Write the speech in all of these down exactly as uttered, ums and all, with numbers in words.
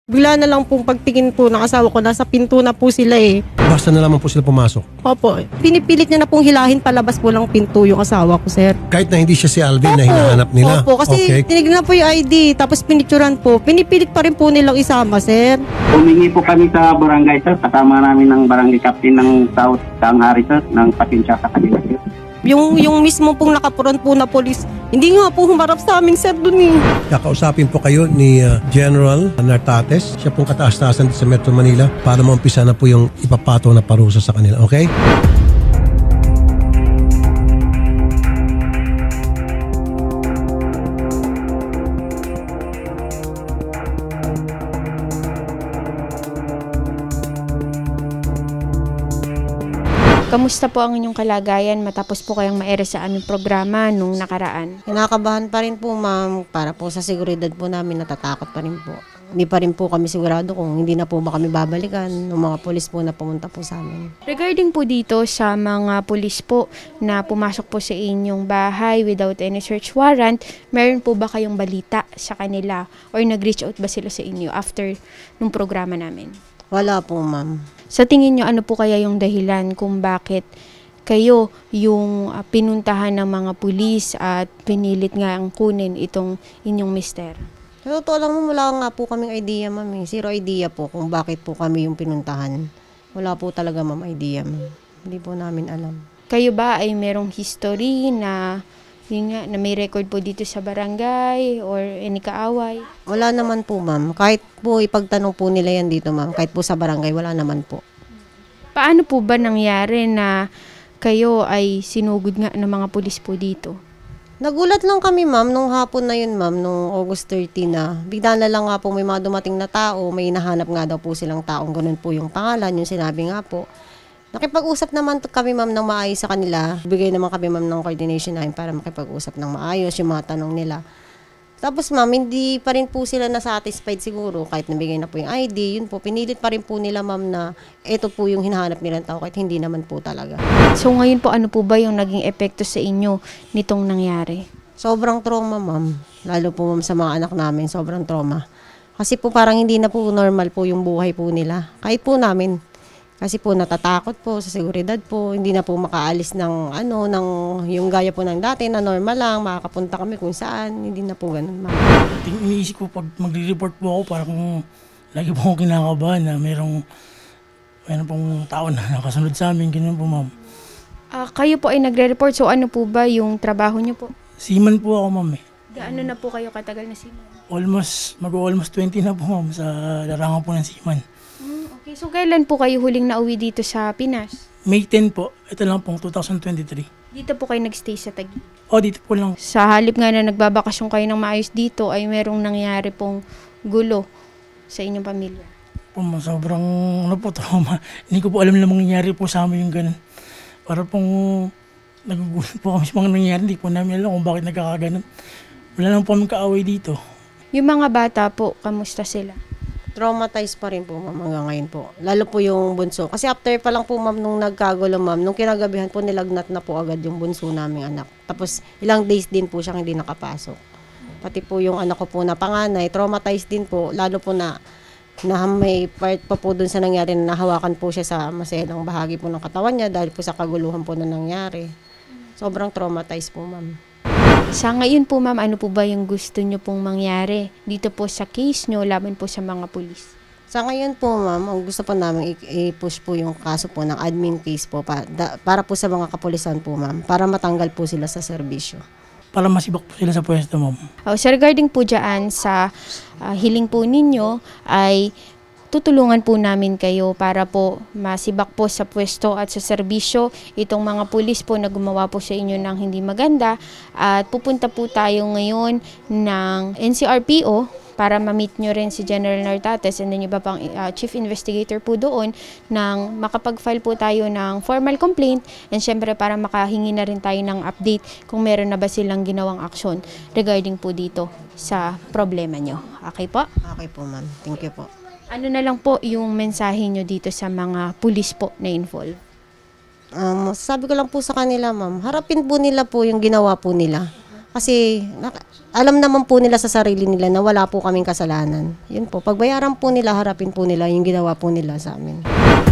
Bigla na lang pong pagtingin po ng asawa ko, nasa pinto na po sila eh. Basta na lamang po sila pumasok. Opo, pinipilit niya na pong hilahin palabas po lang pinto yung asawa ko, sir. Kahit na hindi siya si Alvin na Opo, hinahanap nila. Opo, kasi okay. tinignan po yung I D, tapos pinicturan po. Pinipilit pa rin po nilang isama, sir. Humingi po kami sa barangay, sir. Kasama namin ng barangay captain ng South Tanghari, sir, ng pasensya sa kanila, sir. Yung, yung mismo pong nakapuron po na polis, hindi nga po humarap sa amin, sir, dun eh. Kakausapin po kayo ni uh, General Nartates. Siya pong kataas-taasan sa Metro Manila para maumpisa na po yung ipapato na parusa sa kanila. Okay? Kamusta po ang inyong kalagayan matapos po kayong maere sa aming programa nung nakaraan? Kinakabahan pa rin po, ma'am, para po sa seguridad po namin, natatakot pa rin po. Hindi pa rin po kami sigurado kung hindi na po ba kami babalikan ng mga polis po na pumunta po sa amin. Regarding po dito sa mga pulis po na pumasok po sa inyong bahay without any search warrant, meron po ba kayong balita sa kanila or nag-reach out ba sila sa inyo after nung programa namin? Wala po, ma'am. Sa tingin nyo, ano po kaya yung dahilan kung bakit kayo yung uh, pinuntahan ng mga pulis at pinilit nga ang kunin itong inyong mister? Sa totoo lang, wala nga po kaming idea, ma'am. Eh. Zero idea po kung bakit po kami yung pinuntahan. Wala po talaga, ma'am, idea, ma'am. Hindi po namin alam. Kayo ba ay merong history na, yun nga, na may record po dito sa barangay or any kaaway? Wala naman po, ma'am. Kahit po ipagtanong po nila yan dito, ma'am. Kahit po sa barangay, wala naman po. Paano po ba nangyari na kayo ay sinugod nga ng mga pulis po dito? Nagulat lang kami, ma'am, nung hapon na yun, ma'am, nung August thirteenth na. Bigla na lang nga po may mga dumating na tao, may nahanap nga daw po silang taong ganun po yung pangalan, yung sinabi nga po. Nakipag-usap naman kami, ma'am, ng maayos sa kanila. Bigay naman kami, ma'am, ng coordination namin para makipag-usap ng maayos yung mga tanong nila. Tapos, ma'am, hindi pa rin po sila nasatisfied siguro kahit nabigay na po yung I D. Yun po, pinilit pa rin po nila, ma'am, na ito po yung hinahanap nilang tao kahit hindi naman po talaga. So ngayon po, ano po ba yung naging epekto sa inyo nitong nangyari? Sobrang trauma, ma'am. Lalo po, ma'am, sa mga anak namin, sobrang trauma. Kasi po parang hindi na po normal po yung buhay po nila. Kahit po namin. Kasi po natatakot po sa seguridad po, hindi na po makaalis ng ano, ng yung gaya po ng dati na normal lang, makakapunta kami kung saan, hindi na po ganun, ma'am. Iniisip ko pag magre-report po ako, parang lagi po akong kinakabahan na mayroong, mayroong pong tao na nakasunod sa amin, ganyan po, ma'am. Uh, kayo po ay nagre-report, so ano po ba yung trabaho niyo po? Seaman po ako, ma'am. Eh. Gaano na po kayo katagal na seaman? Almost, mag-almost twenty na po, ma'am, sa larangan po ng seaman. Okay, so kailan po kayo huling nauwi dito sa Pinas? May tenth po. Ito lang pong two thousand twenty-three. Dito po kayo nagstay sa Taguig? O, dito po lang. Sa halip nga na nagbabakasyon kayo ng maayos dito, ay merong nangyari pong gulo sa inyong pamilya? Po, sobrang, ano po, trauma. Hindi ko po alam na mangyayari po sa amin yung ganun. Para pong, nagugulat po kami sa mga nangyayari. Hindi po namin alam kung bakit nagkakaganon. Wala lang po kami kaaway dito. Yung mga bata po, kamusta sila? Traumatized pa rin po, ma'am, hanggang ngayon po. Lalo po yung bunso. Kasi after pa lang po, ma'am, nung nagkagulo, ma'am, nung kinagabihan po, nilagnat na po agad yung bunso naming anak. Tapos, ilang days din po siyang hindi nakapasok. Pati po yung anak ko po na panganay, traumatized din po, lalo po na, na may part pa po dun sa nangyari na nahawakan po siya sa maselang bahagi po ng katawan niya dahil po sa kaguluhan po na nangyari. Sobrang traumatized po, ma'am. Sa ngayon po, ma'am, ano po ba yung gusto nyo pong mangyari dito po sa case nyo laban po sa mga pulis? Sa ngayon po, ma'am, ang gusto po namin i-push po yung kaso po ng admin case po pa, da, para po sa mga kapulisan po, ma'am, para matanggal po sila sa serbisyo. Para masibak po sila sa pwesto, ma'am. Oh, so regarding po dyan sa uh, hiling po ninyo ay tutulungan po namin kayo para po masibak po sa pwesto at sa serbisyo itong mga pulis po na gumawa po sa inyo ng hindi maganda, at pupunta po tayo ngayon ng N C R P O para ma-meet nyo rin si General Nartates and then iba pang uh, Chief Investigator po doon nang makapag-file po tayo ng formal complaint, and syempre para makahingi na rin tayo ng update kung meron na ba silang ginawang aksyon regarding po dito sa problema nyo. Okay po? Okay po, ma'am. Thank you po. Ano na lang po yung mensahe nyo dito sa mga pulis po na involved? Um, sabi ko lang po sa kanila, ma'am, harapin po nila po yung ginawa po nila. Kasi nak- alam naman po nila sa sarili nila na wala po kaming kasalanan. Yun po, pagbayaran po nila, harapin po nila yung ginawa po nila sa amin.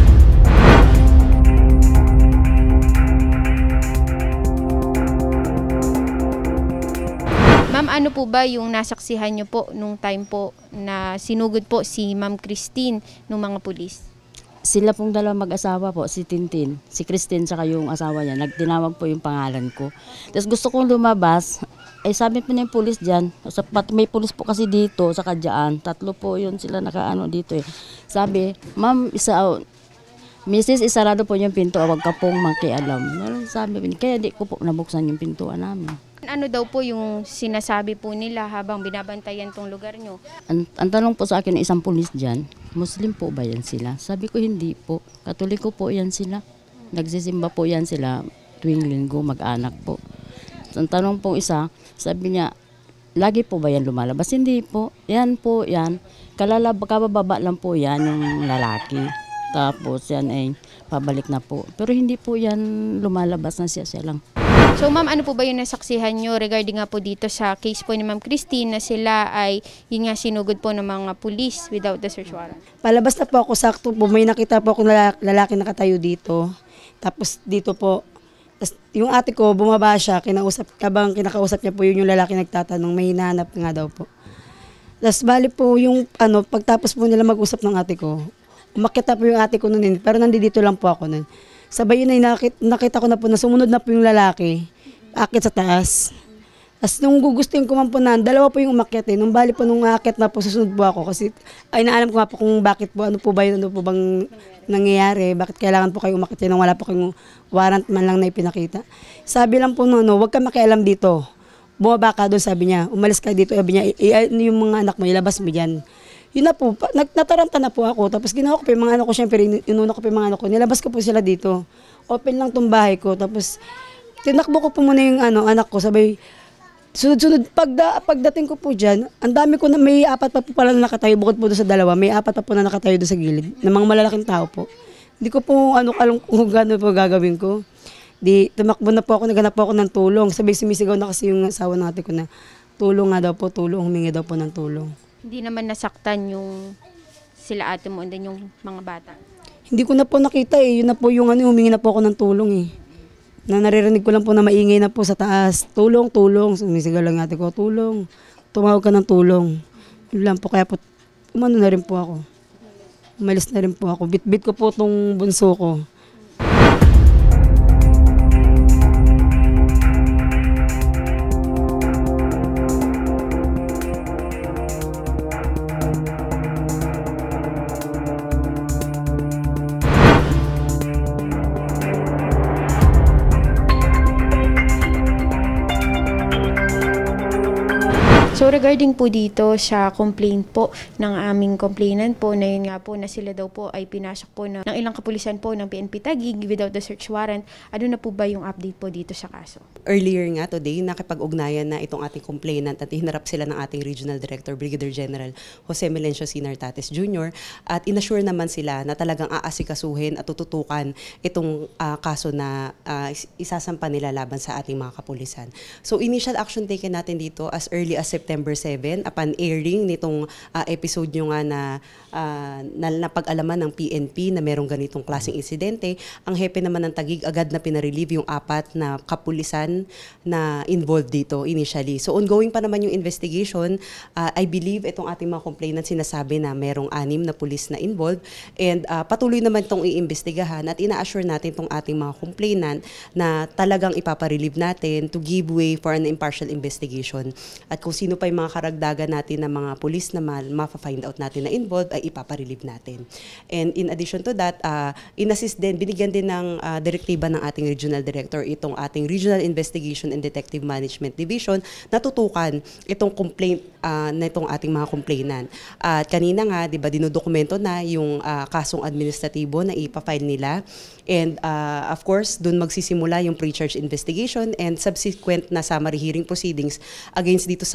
Ma'am, ano po ba yung nasaksihan nyo po nung time po na sinugod po si Ma'am Christine ng mga pulis? Sila pong dalawa mag-asawa po, si Tintin, si Christine saka yung asawa niya, nagtinawag po yung pangalan ko. Tapos gusto kong lumabas, ay sabi po na yung pulis dyan, sapat may pulis po kasi dito, saka dyan, tatlo po yun sila nakaano dito eh. Sabi, ma'am, isa, oh, Missus isarado po yung pinto, wag ka pong makialam. Sabi, kaya di ko po nabuksan yung pintuan namin. Ano daw po yung sinasabi po nila habang binabantayan tong lugar nyo? Ang, ang tanong po sa akin ng isang pulis dyan, Muslim po ba yan sila? Sabi ko hindi po, Katoliko po yan sila. Nagsisimba po yan sila tuwing linggo, mag-anak po. Ang tanong po isa, sabi niya, lagi po ba yan lumalabas? Hindi po, yan po yan. Kalalab, kabababa lang po yan yung lalaki. Tapos yan ay pabalik na po. Pero hindi po yan lumalabas na siya siya lang. So ma'am, ano po ba yung nasaksihan nyo regarding nga po dito sa case po ni Ma'am Christine na sila ay yun nga sinugod po ng mga police without the search warrant? Palabas na po ako, sakto po, may nakita po akong lalaki, lalaki nakatayo dito. Tapos dito po, tas yung ate ko, bumaba siya, kinausap, kabang kinakausap niya po yun yung lalaki nagtatanong, may hinahanap nga daw po. Tapos bali po yung, ano, pagtapos po nila mag-usap ng ate ko, umakyat na po yung ate ko nun, pero nandito lang po ako nun. Sabay yun ay nakita, nakita ko na po na sumunod na po yung lalaki, akit sa taas. Tapos nung gugustuhin ko man po na, dalawa po yung umakyat eh. Nung bali po nung akit na po, susunod po ako. Kasi ay naalam ko nga po kung bakit po, ano po ba yun, ano po bang nangyayari, bakit kailangan po kayo umakyat nang wala po kayong warrant man lang na ipinakita. Sabi lang po no, no, huwag ka makialam dito. Bumaba ka doon, sabi niya, umalis ka dito, sabi niya, yung mga anak mo, ilabas mo dyan. Yun na po, nataranta na po ako. Tapos ginawa ko pa yung mga anak ko, syempre, inuna ko pa yung mga anak ko. Nilabas ko po sila dito. Open lang tong bahay ko. Tapos, tinakbo ko po muna yung ano, anak ko. Sabay, sunod-sunod, pagda, pagdating ko po dyan, ang dami ko na, may apat pa po pala na nakatayo. Bukod po doon sa dalawa, may apat pa po na nakatayo doon sa gilid. Na mga malalaking tao po. Hindi ko po ano, alam kung gano'n po gagawin ko. Di, tumakbo na po ako, naghanap po ako ng tulong. Sabay, sumisigaw na kasi yung asawa natin ko na, tulong nga daw po, tulong, humingi daw po ng tulong. Hindi naman nasaktan yung sila ate mo and then yung mga bata? Hindi ko na po nakita eh. Yun na po yung ano, humingi na po ako ng tulong eh. Na naririnig ko lang po na maingay na po sa taas. Tulong, tulong. Sumisigaw lang ate ko, tulong. Tumawag ka ng tulong. Yun lang po. Kaya po, umano na rin po ako. Umalis na rin po ako. Bit-bit ko po itong bunso ko. So regarding po dito sa complaint po ng aming complainant po na yun nga po na sila daw po ay pinasok po ng, ng ilang kapulisan po ng P N P Taguig without the search warrant, ano na po ba yung update po dito sa kaso? Earlier nga today, nakipag-ugnayan na itong ating complainant at hinarap sila ng ating Regional Director, Brigadier General Jose Melencio C. Nartates Junior at inassure naman sila na talagang aasikasuhin at tututukan itong uh, kaso na uh, isasampa nila laban sa ating mga kapulisan. So initial action taken natin dito as early as September seventh upon airing nitong uh, episode nyo nga na, uh, na napag-alaman ng P N P na merong ganitong klaseng insidente. Ang hepe naman ng Taguig agad na pinarelieve yung apat na kapulisan na involved dito initially. So ongoing pa naman yung investigation. Uh, I believe itong ating mga complainant sinasabi na merong anim na pulis na involved and uh, patuloy naman itong iimbestigahan at ina-assure natin itong ating mga complainant na talagang ipaparelieve natin to give way for an impartial investigation. At kung sino pa yung mga karagdagan natin na mga pulis na ma-find out natin na involved ay ipaparelieve natin. And in addition to that, uh, in-assist din, binigyan din ng uh, direktiba ng ating Regional Director itong ating Regional Investigation and Detective Management Division na tutukan itong complaint uh, na itong ating mga complainant. At uh, kanina nga, di ba, dinodokumento na yung uh, kasong administratibo na ipafile nila. And uh, of course, dun magsisimula yung pre-charge investigation and subsequent na summary hearing proceedings against dito sa mga persons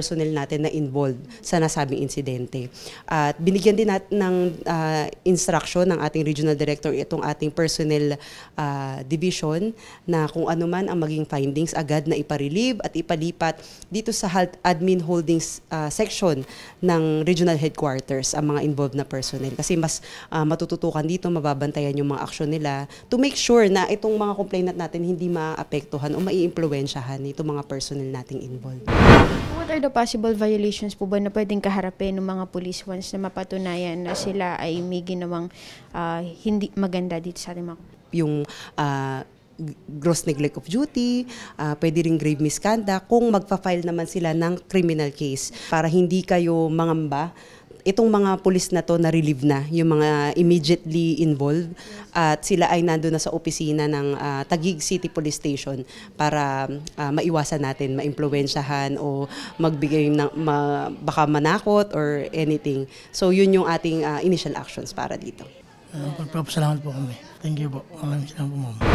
personnel natin na involved sa nasabing insidente. At binigyan din natin ng uh, instruction ng ating regional director itong ating personnel uh, division na kung ano man ang maging findings agad na iparelieve at ipalipat dito sa Health Admin Holdings uh, section ng regional headquarters ang mga involved na personnel. Kasi mas uh, matututukan dito, mababantayan yung mga aksyon nila to make sure na itong mga complainant natin hindi maapektuhan o maiimpluwensyahan itong mga personnel nating involved. What are the possible violations po ba na pwedeng kaharapin ng mga police once na mapatunayan na sila ay may ginawang uh, hindi maganda dito sa ating mga yung uh, gross neglect of duty, uh, pwede rin grave misconduct kung magpa-file naman sila ng criminal case para hindi kayo mangamba. Itong mga pulis na to na-relieve na, yung mga immediately involved at sila ay nandun na sa opisina ng uh, Taguig City Police Station para uh, maiwasan natin, maimpluwensyahan o magbigay ng ma, baka manakot or anything. So yun yung ating uh, initial actions para dito. Uh, Pagpapasalamat po kami. Thank you po. Maraming salamat po, ma'am.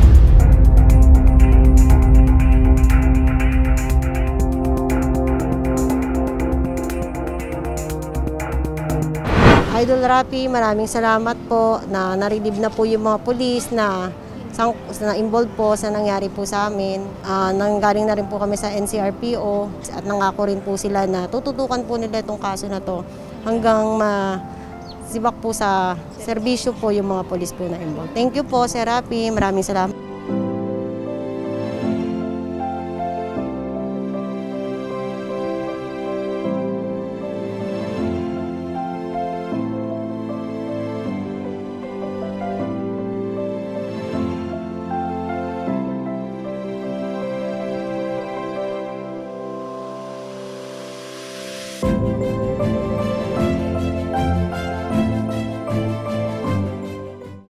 Idol Rapi, maraming salamat po na narilib na po yung mga pulis na, na involved po sa nangyari po sa amin. Uh, nanggaling na rin po kami sa N C R P O at nangako rin po sila na tututukan po nila itong kaso na to hanggang ma sibak po sa serbisyo po yung mga pulis po na involved. Thank you po, Sir Rapi. Maraming salamat.